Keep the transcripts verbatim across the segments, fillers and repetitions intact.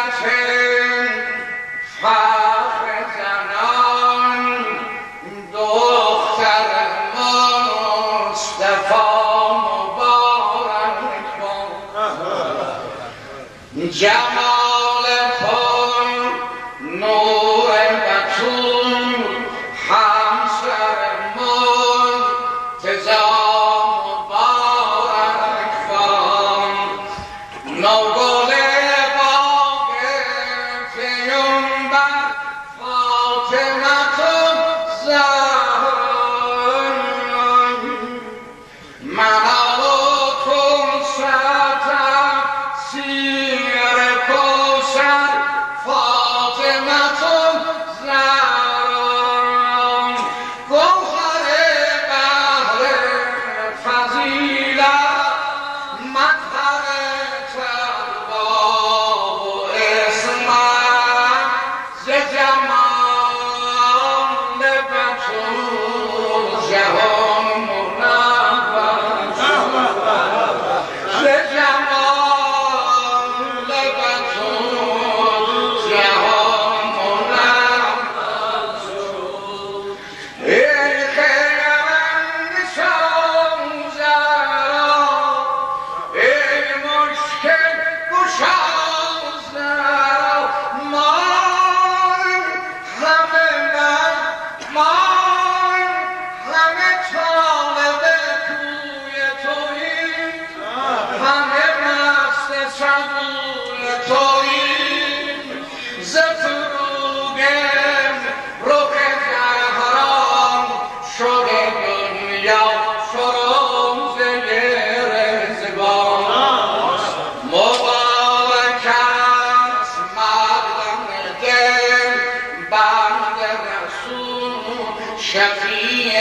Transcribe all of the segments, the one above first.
جمال پای نور بطول همسر مرتضی مبارک باد نوگل باغ پیامبر فاطمه الزهرا منالکم ستسیر کوثر فاطمه الزهرا گوهر بحر فضیلت مظهر تقوا و عصمت ز جمال بطول جهان منور ز جمال بطول جهان منور ای خیرمند شام زهرا ای مشکل گشا زهرا ما همه من ما همه طالب کوی توییم همه مست سبوی توییم ز فروغ رخ زهرا شده دنیا فروزه رضوان مبارک است مردم دل بند رسول شفیع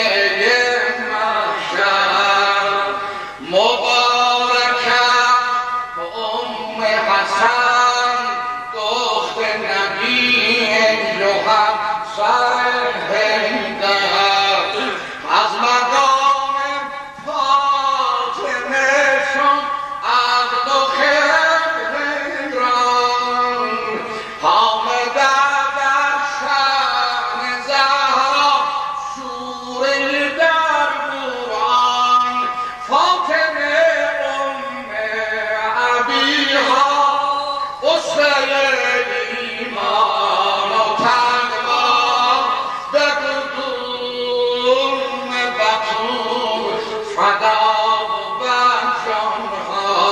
محشر مبارک است ام حسن دخت نبی لحب سر حیدر از مقام فاطمه شد عقل و خرد حیران حامده در شأن زهرا سوره در قرآن فاطمه ام ابیها اسوه ایمان و تقوا به قدوم بطول فدا بود جانها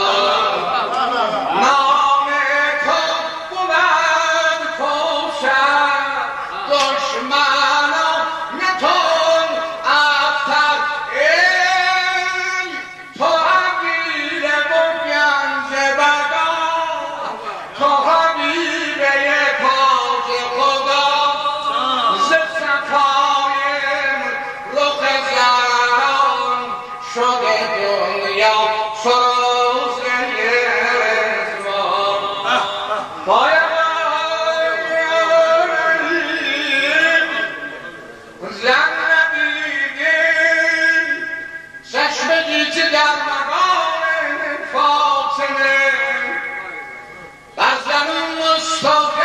نام تو بود کوثر دشمنان نتون ابتر ای تو حبیب و گنج بقا تو حبیبه پاک خدا ز صفای رخ زهرا شده دنیا فروزه رضوان پایه‌آیین زن نبیدین چشم گیتی در مقام فاطمه بر زمین مصطفی